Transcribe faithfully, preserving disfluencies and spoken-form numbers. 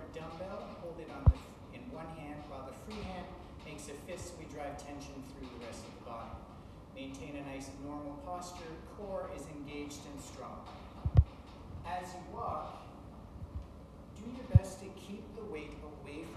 dumbbell, hold it on the, in one hand, while the free hand makes a fist. We drive tension through the rest of the body. Maintain a nice normal posture. Core is engaged and strong. As you walk, do your best to keep the weight away